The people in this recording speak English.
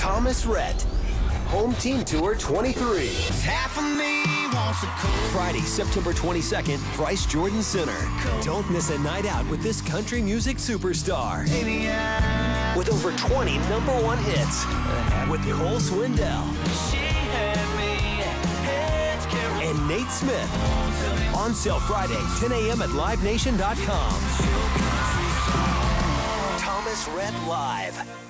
Thomas Rhett. Home Team Tour 23. Half of me wants a cold. Friday, September 22nd, Bryce Jordan Center. Don't miss a night out with this country music superstar. Baby, With over 20 #1 hits. With Cole Swindell she had me. Heads carry and Nate Smith. On sale Friday, 10 a.m. at livenation.com. Thomas Rhett Live.